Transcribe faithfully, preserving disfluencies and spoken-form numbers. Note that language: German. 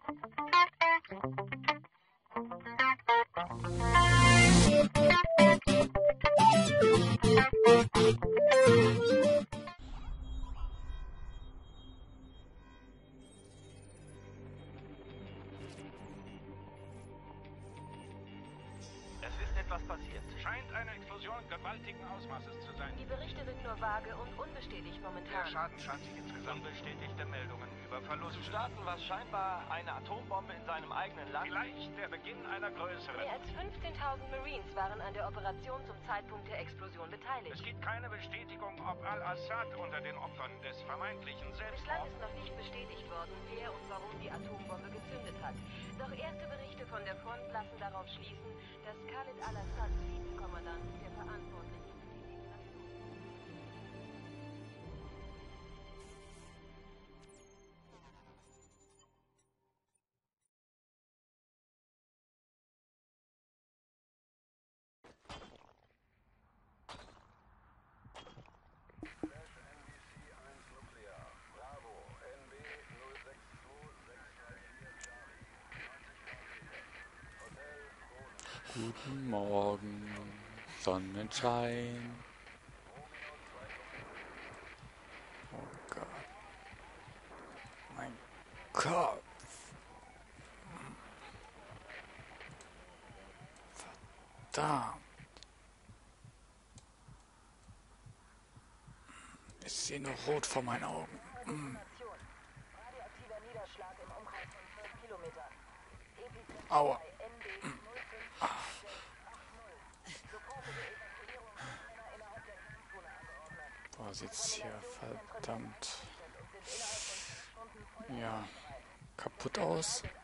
etwas passiert. Scheint eine Explosion gewaltigen Ausmaßes zu sein. Die Berichte sind nur vage und unbestätigt momentan. Der Schaden scheint sich insgesamt. Unbestätigte Meldungen über Verluste. Zu starten war scheinbar eine Atombombe in seinem eigenen Land. Vielleicht der Beginn einer größeren. Mehr als fünfzehntausend Marines waren an der Operation zum Zeitpunkt der Explosion beteiligt. Es gibt keine Bestätigung, ob Al-Assad unter den Opfern des vermeintlichen Selbstmords... Bislang ist noch nicht bestätigt worden, wer und warum die Atombombe gezündet hat. Doch erste Berichte von der Front lassen darauf schließen, dass Khaled Al-Asad, Vizekommandant der Verantwortlichen für die Detonation... Guten Morgen, Sonnenschein. Oh Gott. Mein Kopf. Verdammt. Ich sehe nur rot vor meinen Augen. Mm. Radioaktiver Niederschlag im Umkreis von zwölf Kilometern. Aua. Boah, sieht's hier verdammt ja kaputt aus.